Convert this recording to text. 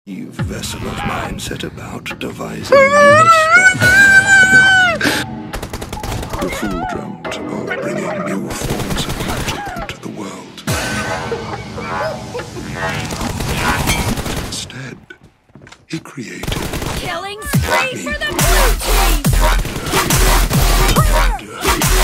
vessel of mine set about devising new spells. The fool dreamt of bringing new forms of magic into the world. Instead, he created... Killing spree for the blue team!